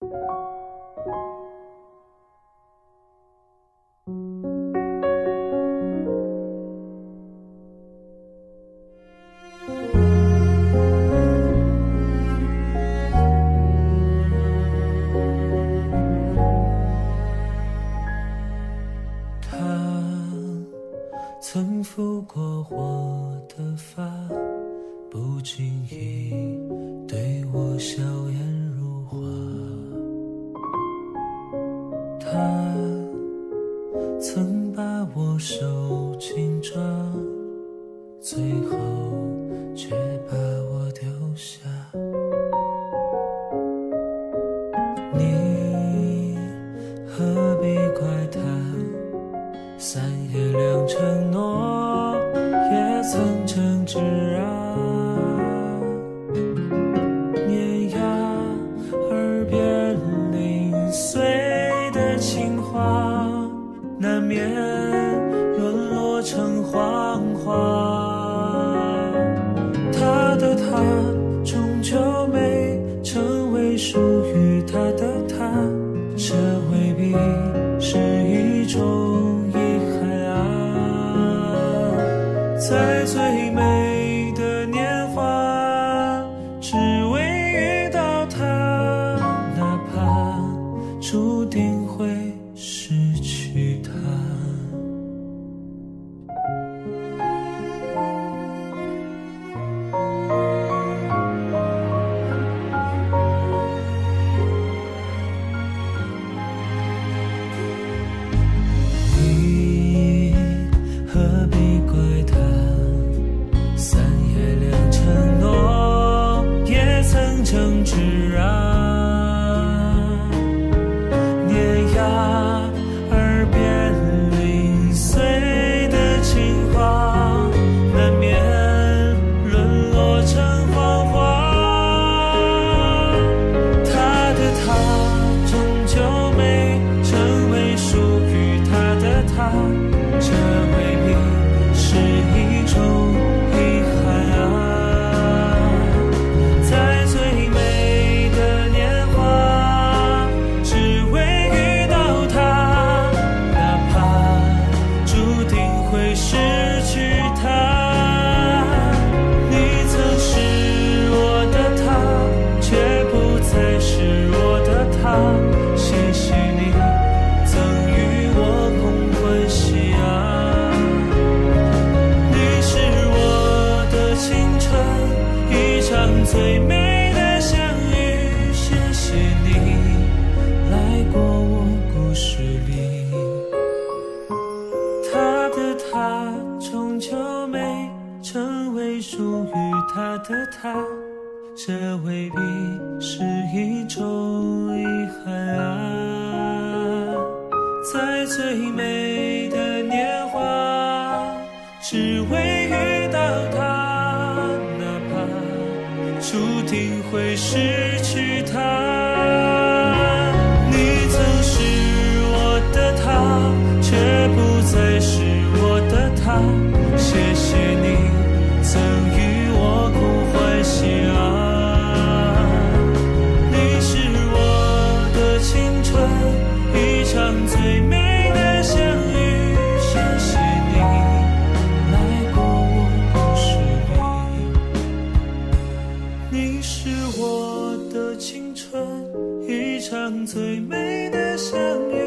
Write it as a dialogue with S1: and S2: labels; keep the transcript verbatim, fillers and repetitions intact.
S1: 曾抚过我的发，不经意对我笑颜如花。他曾把我手紧抓，最后却把我丢下。你何必怪他三言两承诺，也曾诚挚啊。年牙耳边零碎的情话，难免沦落成谎话。他的他终究没成为属于他的他，这未必是一种在最美的年华，只为遇到他，哪怕注定会失去他。你何必怪他三言两承诺，也曾诚挚啊。年牙耳边零碎的情话，难免沦落成谎话。他的他终究没成为属于他的他，这未必是一种遗憾啊。在最美的年华，只为遇到他，哪怕注定会失去他。你曾是我的他，却不再是我的他，谢谢你赠予我空欢喜啊。你是我的青春，一场最美的相遇，谢谢你来过我故事里。他的他终究没成为属于他的他，这未必是一种遗憾啊。在最美的年华，只为遇到他，哪怕注定会失去他。你曾是我的他，却不再是我的他，谢谢你赠予我空欢喜啊。你是我的青春，一场最美的相遇，谢谢你来过我故事里。你是我的青春，一场最美的相遇。